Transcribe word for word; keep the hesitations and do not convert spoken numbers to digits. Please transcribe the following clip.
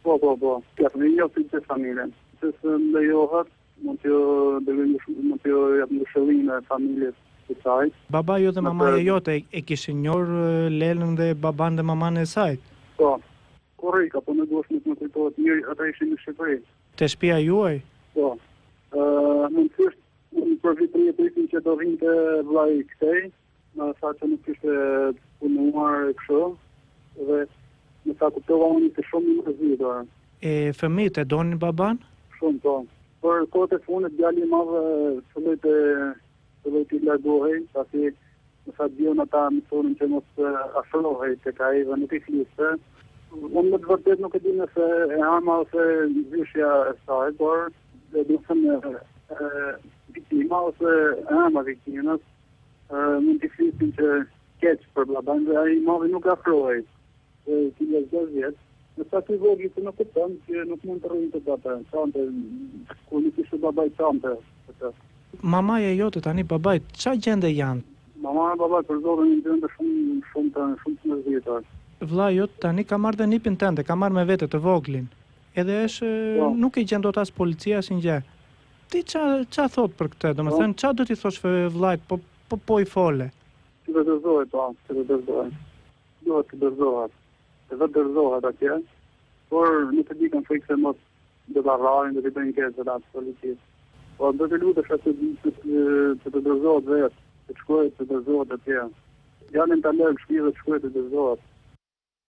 Po, po, po. Ja, në jo si të familjen. Se së lejohet, mund t'jo mund t'jo jap ndëshëllim e familjes të saj. Baba jo dhe mamaja jote e kishin njohur Lelën dhe baban dhe maman e saj? Po. Korrika, po në duash nuk më kujtohet njëri, ata ishin në Shqipëri. Te shtëpia juaj? Po. Uh, Mundësisht, unë për vitrin e prisin që do vinte vllai i këtej, më tha që nuk ishte punuar e kështu, dhe më tha kuptova unë të shumë i mërzitur. E fëmijët e donin baban? Shumë, po. Për kohët e fundit djali i madh filloi të filloi të largohej, pasi më tha dion ata më thonin që mos afrohej tek ai dhe nuk i fliste. Unë më të vërtet nuk e di nëse e ama ose vyshja e saj, por dhe do të thënë viktima ose e ama viktimës mund t'i flisin që keq për baban dhe ai madhi nuk afrohej. Se ti je gjashtë vjet. Në sa të vogël që nuk kupton që nuk mund të rrinë të bata, çante ku nuk ishte babai çante. Mamaja jote tani babait ç'a gjende janë? Mama e babai përdorin një gjendje shumë shumë të shumë të mërzitur. Vllai jot tani ka marrë dhe nipin tënde, ka marrë me vete të voglin. Edhe është Po. nuk i gjen dot as policia as gjë. Ti ç'a ç'a thot për këtë? Domethënë ç'a do t'i thosh vllait, po po po i fole. Ti do të dërzohet, po, ti do të dërzohet. Duhet të dërzohet. Të vetë dërzohet atje, por nuk e di kanë frikë se mos do ta rrajnë, do t'i bëjnë keq atë policisë. Po do të lutesh atë të të të dërzohet vetë, të shkojë të dërzohet atje. Janë të lërë shpirë të shkojë të dërzohet.